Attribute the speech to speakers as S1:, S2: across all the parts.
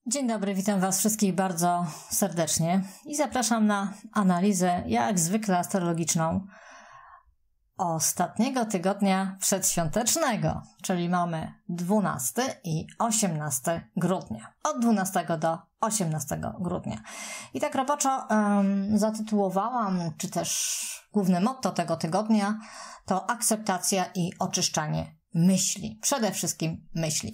S1: Dzień dobry, witam Was wszystkich bardzo serdecznie i zapraszam na analizę, jak zwykle astrologiczną, ostatniego tygodnia przedświątecznego, czyli mamy 12 i 18 grudnia, od 12 do 18 grudnia. I tak roboczo zatytułowałam, czy też główne motto tego tygodnia to akceptacja i oczyszczanie myśli, przede wszystkim myśli.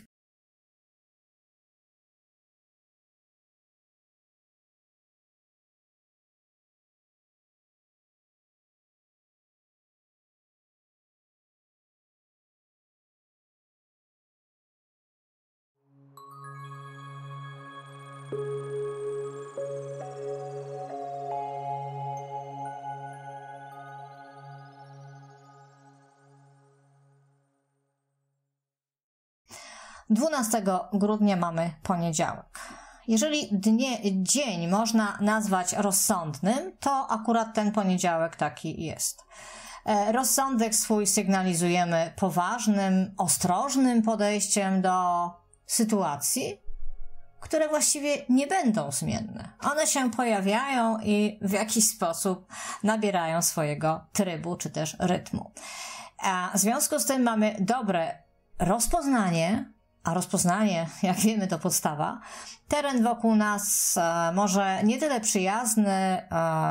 S1: Dwunastego grudnia mamy poniedziałek. Jeżeli dzień można nazwać rozsądnym, to akurat ten poniedziałek taki jest. Rozsądek swój sygnalizujemy poważnym, ostrożnym podejściem do sytuacji, które właściwie nie będą zmienne. One się pojawiają i w jakiś sposób nabierają swojego trybu czy też rytmu. W związku z tym mamy dobre rozpoznanie, a rozpoznanie, jak wiemy, to podstawa. Teren wokół nas może nie tyle przyjazny,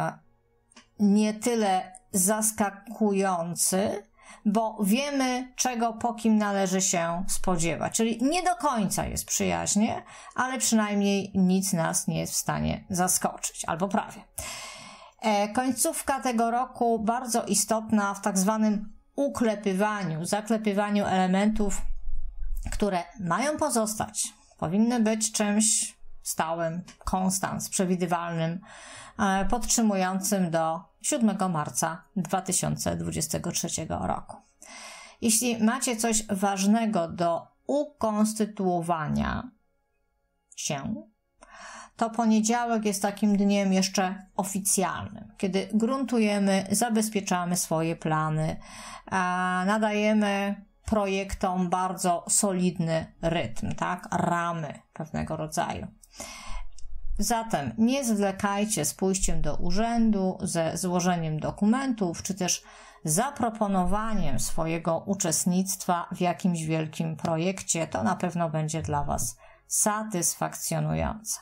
S1: nie tyle zaskakujący, bo wiemy, czego po kim należy się spodziewać. Czyli nie do końca jest przyjaźnie, ale przynajmniej nic nas nie jest w stanie zaskoczyć, albo prawie. Końcówka tego roku bardzo istotna w tak zwanym uklepywaniu, zaklepywaniu elementów, które mają pozostać, powinny być czymś stałym, konstans, przewidywalnym, podtrzymującym do 7 marca 2023 roku. Jeśli macie coś ważnego do ukonstytuowania się, to poniedziałek jest takim dniem jeszcze oficjalnym, kiedy gruntujemy, zabezpieczamy swoje plany, nadajemy projektom bardzo solidny rytm, tak? Ramy pewnego rodzaju. Zatem nie zwlekajcie z pójściem do urzędu, ze złożeniem dokumentów, czy też zaproponowaniem swojego uczestnictwa w jakimś wielkim projekcie. To na pewno będzie dla Was satysfakcjonujące.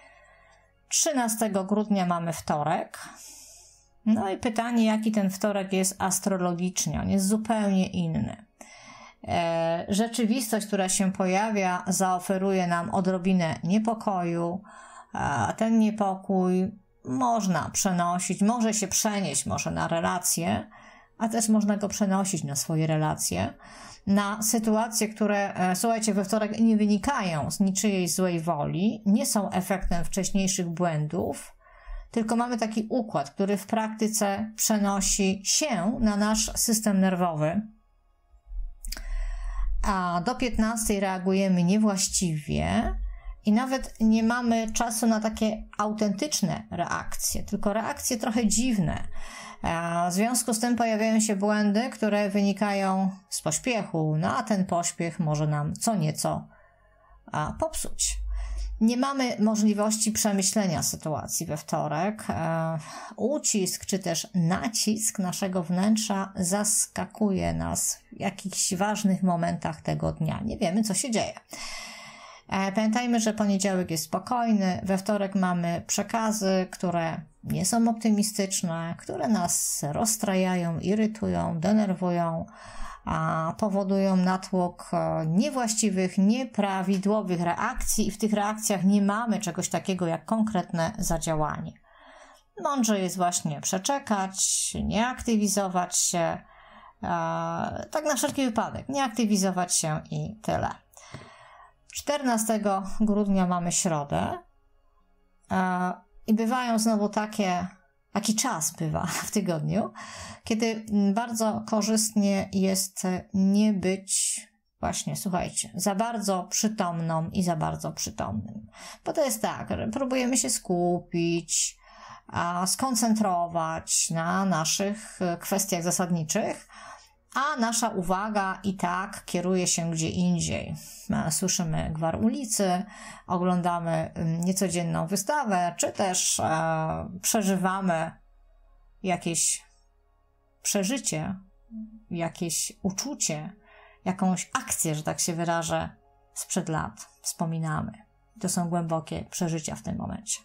S1: 13 grudnia mamy wtorek. No i pytanie, jaki ten wtorek jest astrologicznie. On jest zupełnie inny. Rzeczywistość, która się pojawia, zaoferuje nam odrobinę niepokoju, a ten niepokój można przenosić, może się przenieść może na relacje, a też można go przenosić na swoje relacje, na sytuacje, które, słuchajcie, we wtorek nie wynikają z niczyjej złej woli, nie są efektem wcześniejszych błędów, tylko mamy taki układ, który w praktyce przenosi się na nasz system nerwowy, a do 15 reagujemy niewłaściwie i nawet nie mamy czasu na takie autentyczne reakcje, tylko reakcje trochę dziwne. W związku z tym pojawiają się błędy, które wynikają z pośpiechu, no a ten pośpiech może nam co nieco popsuć. Nie mamy możliwości przemyślenia sytuacji we wtorek. Ucisk czy też nacisk naszego wnętrza zaskakuje nas w jakichś ważnych momentach tego dnia. Nie wiemy, co się dzieje. Pamiętajmy, że poniedziałek jest spokojny, we wtorek mamy przekazy, które nie są optymistyczne, które nas rozstrajają, irytują, denerwują, a powodują natłok niewłaściwych, nieprawidłowych reakcji i w tych reakcjach nie mamy czegoś takiego jak konkretne zadziałanie. Mądrze jest właśnie przeczekać, nie aktywizować się, tak na wszelki wypadek, nie aktywizować się i tyle. 14 grudnia mamy środę i bywają znowu taki czas bywa w tygodniu, kiedy bardzo korzystnie jest nie być właśnie, słuchajcie, za bardzo przytomną i za bardzo przytomnym. Bo to jest tak, że próbujemy się skupić, skoncentrować na naszych kwestiach zasadniczych, a nasza uwaga i tak kieruje się gdzie indziej. Słyszymy gwar ulicy, oglądamy niecodzienną wystawę, czy też przeżywamy jakieś przeżycie, jakieś uczucie, jakąś akcję, że tak się wyrażę, sprzed lat. Wspominamy. To są głębokie przeżycia w tym momencie.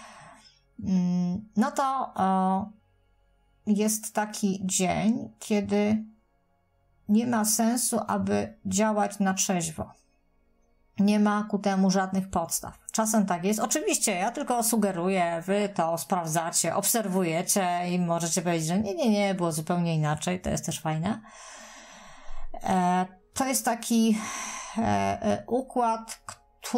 S1: No to jest taki dzień, kiedy nie ma sensu, aby działać na trzeźwo. Nie ma ku temu żadnych podstaw. Czasem tak jest. Oczywiście ja tylko sugeruję, wy to sprawdzacie, obserwujecie i możecie powiedzieć, że nie, było zupełnie inaczej. To jest też fajne. To jest taki układ,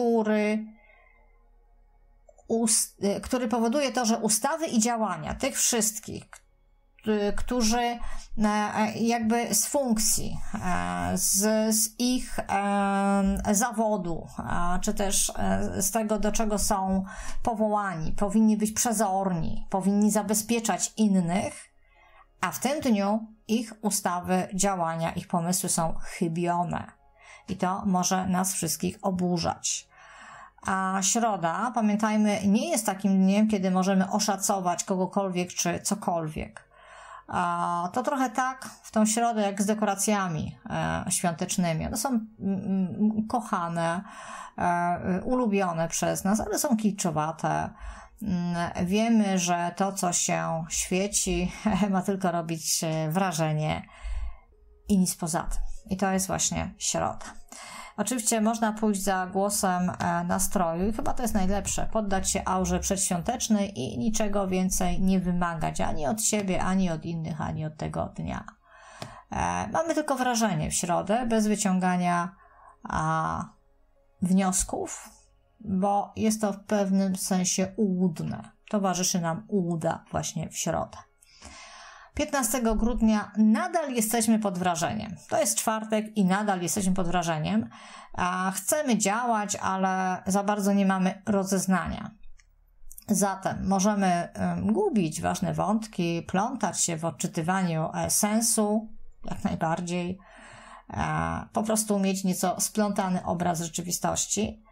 S1: który powoduje to, że ustawy i działania tych wszystkich, którzy jakby z funkcji, z ich zawodu, czy też z tego, do czego są powołani, powinni być przezorni, powinni zabezpieczać innych, a w tym dniu ich ustawy, działania, ich pomysły są chybione. I to może nas wszystkich oburzać. A środa, pamiętajmy, nie jest takim dniem, kiedy możemy oszacować kogokolwiek czy cokolwiek. To trochę tak w tą środę jak z dekoracjami świątecznymi. One są kochane, ulubione przez nas, ale są kiczowate. Wiemy, że to, co się świeci, ma tylko robić wrażenie i nic poza tym. I to jest właśnie środa. Oczywiście można pójść za głosem nastroju i chyba to jest najlepsze. Poddać się aurze przedświątecznej i niczego więcej nie wymagać ani od siebie, ani od innych, ani od tego dnia. Mamy tylko wrażenie w środę, bez wyciągania wniosków, bo jest to w pewnym sensie ułudne. Towarzyszy nam ułuda właśnie w środę. 15 grudnia nadal jesteśmy pod wrażeniem. To jest czwartek i nadal jesteśmy pod wrażeniem. Chcemy działać, ale za bardzo nie mamy rozeznania. Zatem możemy gubić ważne wątki, plątać się w odczytywaniu sensu, jak najbardziej. Po prostu mieć nieco splątany obraz rzeczywistości.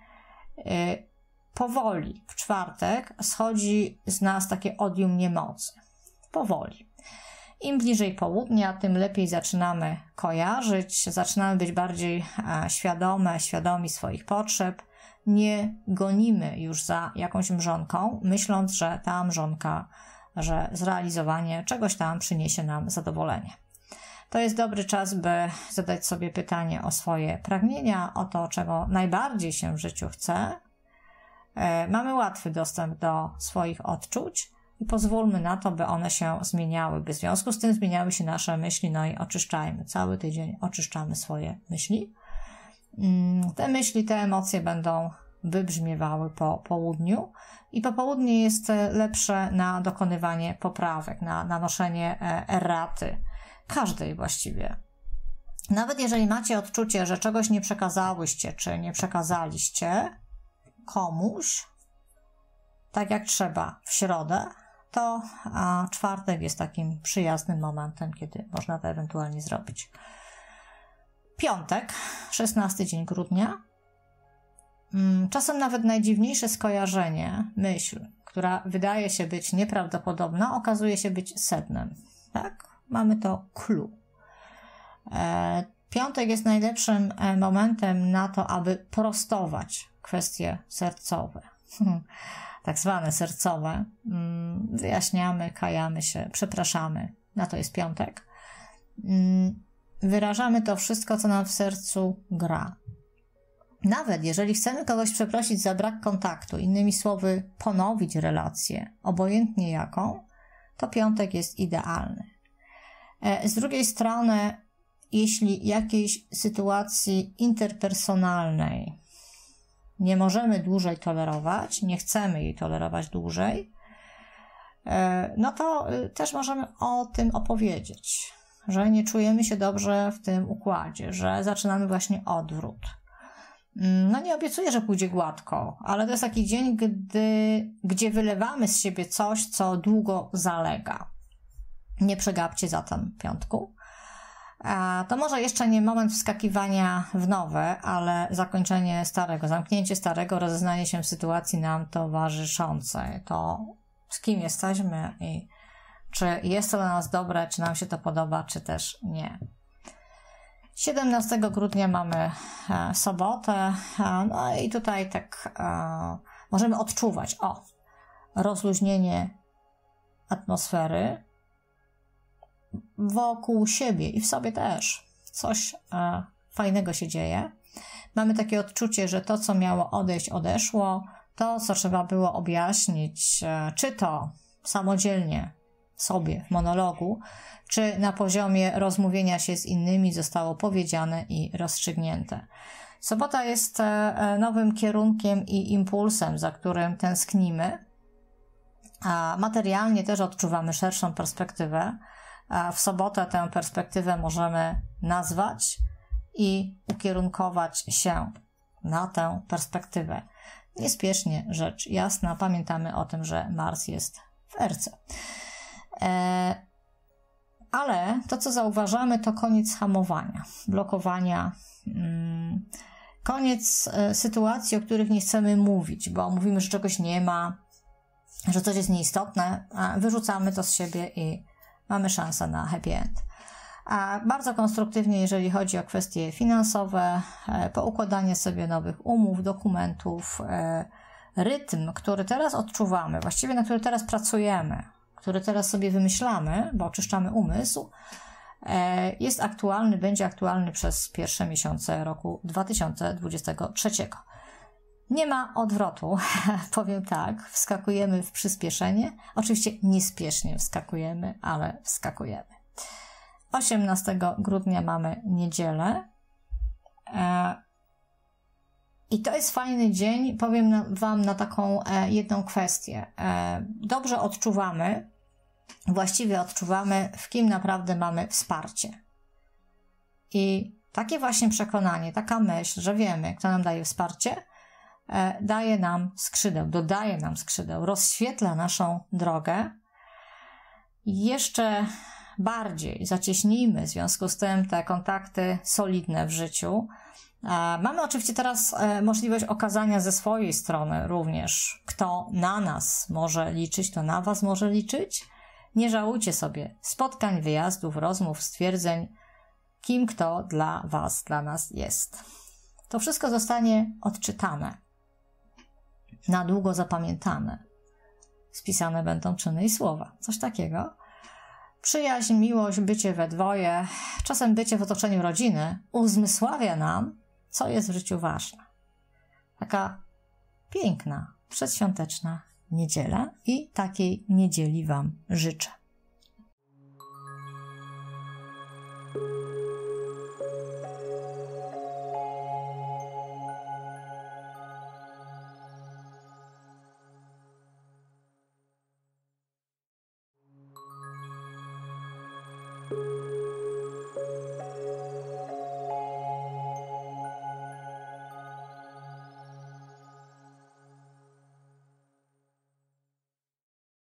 S1: Powoli w czwartek schodzi z nas takie odium niemocy. Powoli. Im bliżej południa, tym lepiej zaczynamy kojarzyć, zaczynamy być bardziej świadomi swoich potrzeb. Nie gonimy już za jakąś mrzonką, myśląc, że ta mrzonka, że zrealizowanie czegoś tam przyniesie nam zadowolenie. To jest dobry czas, by zadać sobie pytanie o swoje pragnienia, o to, czego najbardziej się w życiu chce. Mamy łatwy dostęp do swoich odczuć i pozwólmy na to, by one się zmieniały, by w związku z tym zmieniały się nasze myśli, no i oczyszczajmy. Cały tydzień oczyszczamy swoje myśli. Te myśli, te emocje będą wybrzmiewały po południu i popołudnie jest lepsze na dokonywanie poprawek, na nanoszenie erraty, każdej właściwie. Nawet jeżeli macie odczucie, że czegoś nie przekazałyście, czy nie przekazaliście komuś, tak jak trzeba w środę, to czwartek jest takim przyjaznym momentem, kiedy można to ewentualnie zrobić. Piątek, 16 dzień grudnia. Czasem nawet najdziwniejsze skojarzenie, myśl, która wydaje się być nieprawdopodobna, okazuje się być sednem. Tak? Mamy to clue. Piątek jest najlepszym momentem na to, aby prostować kwestie sercowe. Tak zwane sercowe. Wyjaśniamy, kajamy się, przepraszamy. Na to jest piątek. Wyrażamy to wszystko, co nam w sercu gra. Nawet jeżeli chcemy kogoś przeprosić za brak kontaktu, innymi słowy ponowić relację, obojętnie jaką, to piątek jest idealny. Z drugiej strony, jeśli jakiejś sytuacji interpersonalnej nie możemy dłużej tolerować, nie chcemy jej tolerować dłużej, no to też możemy o tym opowiedzieć, że nie czujemy się dobrze w tym układzie, że zaczynamy właśnie odwrót. No nie obiecuję, że pójdzie gładko, ale to jest taki dzień, gdzie wylewamy z siebie coś, co długo zalega. Nie przegapcie zatem piątku. To może jeszcze nie moment wskakiwania w nowe, ale zakończenie starego, zamknięcie starego, rozeznanie się w sytuacji nam towarzyszącej. To z kim jesteśmy i czy jest to dla nas dobre, czy nam się to podoba, czy też nie. 17 grudnia mamy sobotę, no i tutaj tak możemy odczuwać rozluźnienie atmosfery wokół siebie i w sobie też. Coś fajnego się dzieje. Mamy takie odczucie, że to, co miało odejść, odeszło. To, co trzeba było objaśnić, czy to samodzielnie sobie w monologu, czy na poziomie rozmówienia się z innymi, zostało powiedziane i rozstrzygnięte. Sobota jest nowym kierunkiem i impulsem, za którym tęsknimy. A materialnie też odczuwamy szerszą perspektywę. W sobotę tę perspektywę możemy nazwać i ukierunkować się na tę perspektywę. Niespiesznie, rzecz jasna, pamiętamy o tym, że Mars jest w Erce. Ale to, co zauważamy, to koniec hamowania, blokowania, koniec sytuacji, o których nie chcemy mówić, bo mówimy, że czegoś nie ma, że coś jest nieistotne, a wyrzucamy to z siebie i mamy szansę na happy end. A bardzo konstruktywnie, jeżeli chodzi o kwestie finansowe, poukładanie sobie nowych umów, dokumentów, rytm, który teraz odczuwamy, właściwie na który teraz pracujemy, który teraz sobie wymyślamy, bo oczyszczamy umysł, jest aktualny, będzie aktualny przez pierwsze miesiące roku 2023. Nie ma odwrotu, powiem tak, wskakujemy w przyspieszenie. Oczywiście niespiesznie wskakujemy, ale wskakujemy. 18 grudnia mamy niedzielę. I to jest fajny dzień, powiem Wam na taką jedną kwestię. Dobrze odczuwamy, właściwie odczuwamy, w kim naprawdę mamy wsparcie. I takie właśnie przekonanie, taka myśl, że wiemy, kto nam daje wsparcie, daje nam skrzydeł, dodaje nam skrzydeł, rozświetla naszą drogę. I jeszcze bardziej zacieśnijmy w związku z tym te kontakty solidne w życiu. Mamy oczywiście teraz możliwość okazania ze swojej strony również, kto na nas może liczyć, kto na Was może liczyć. Nie żałujcie sobie spotkań, wyjazdów, rozmów, stwierdzeń, kim kto dla Was, dla nas jest. To wszystko zostanie odczytane, na długo zapamiętane. Spisane będą czyny i słowa. Coś takiego. Przyjaźń, miłość, bycie we dwoje, czasem bycie w otoczeniu rodziny uzmysławia nam, co jest w życiu ważne. Taka piękna, przedświąteczna niedziela i takiej niedzieli Wam życzę.